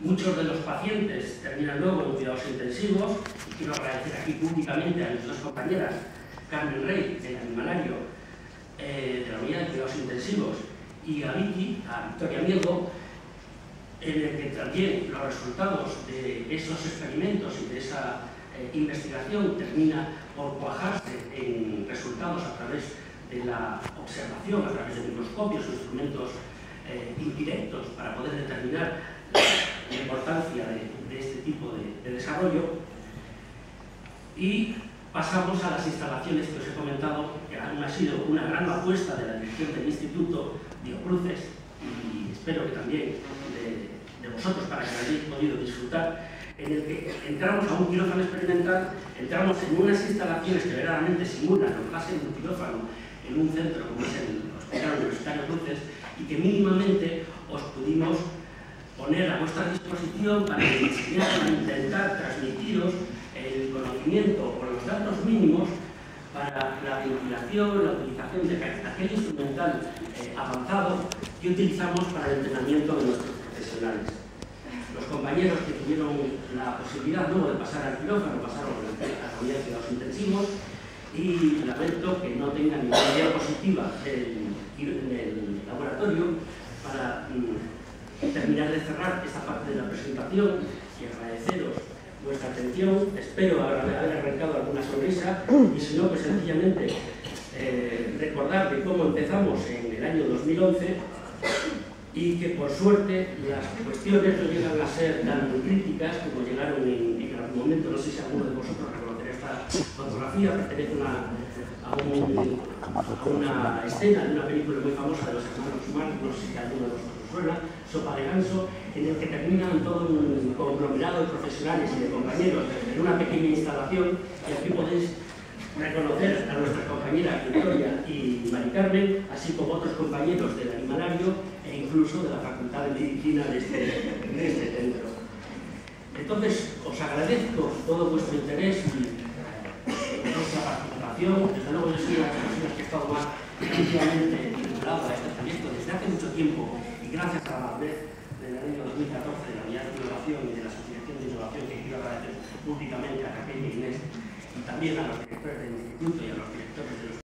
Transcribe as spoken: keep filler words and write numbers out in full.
Muchos de los pacientes terminan luego en cuidados intensivos, y quiero agradecer aquí públicamente a mis dos compañeras, Carmen Rey, del Animalario, eh, de la Unidad de Cuidados Intensivos, y a Vicky, a Victoria Mielgo, en el que también los resultados de esos experimentos y de esa eh, investigación termina por cuajarse en resultados a través de la observación, a través de microscopios o instrumentos eh, indirectos para poder determinar la importancia de, de este tipo de, de desarrollo. Y pasamos a las instalaciones que os he comentado, que han sido una gran apuesta de la dirección del Instituto Biocruces, y espero que también de, de vosotros, para que lo hayáis podido disfrutar, en el que entramos a un quirófano experimental, entramos en unas instalaciones que verdaderamente simulan la clase de un quirófano en un centro como es el Hospital Universitario Cruces, y que mínimamente os pudimos poner a vuestra disposición para que para intentar transmitiros el conocimiento o los datos mínimos para la ventilación, la utilización de aquel instrumental eh, avanzado que utilizamos para el entrenamiento de nuestros profesionales. Los compañeros que tuvieron la posibilidad luego de pasar al quirófano pasaron a la unidad de cuidados intensivos, y lamento que no tengan ninguna diapositiva del, del laboratorio para mm, terminar de cerrar esta parte de la presentación y agradeceros vuestra atención. Espero haber arrancado alguna sonrisa, y si no, pues sencillamente eh, recordar de cómo empezamos en el año dos mil once, y que por suerte las cuestiones no llegan a ser tan críticas como llegaron en, en algún momento. No sé si alguno de vosotros reconocerá esta fotografía, pertenece una, a, un, a una escena de una película muy famosa de los hermanos Marx, no sé si alguno de vosotros suena, Sopa de Ganso, en el que terminan todo un conglomerado de profesionales y de compañeros en una pequeña instalación, y aquí podéis reconocer a nuestra compañera Victoria y Mari Carmen, así como otros compañeros del Animalario e incluso de la Facultad de Medicina de este, de este centro. Entonces, os agradezco todo vuestro interés y vuestra participación. Desde luego, yo soy una de las personas que he estado más activamente vinculado a este proyecto desde hace mucho tiempo, y gracias a la madurez del año dos mil catorce de la Unidad de Innovación y de la Asociación de Innovación, que quiero agradecer públicamente a Raquel y Inés, y también a los directores del Instituto y a los directores de los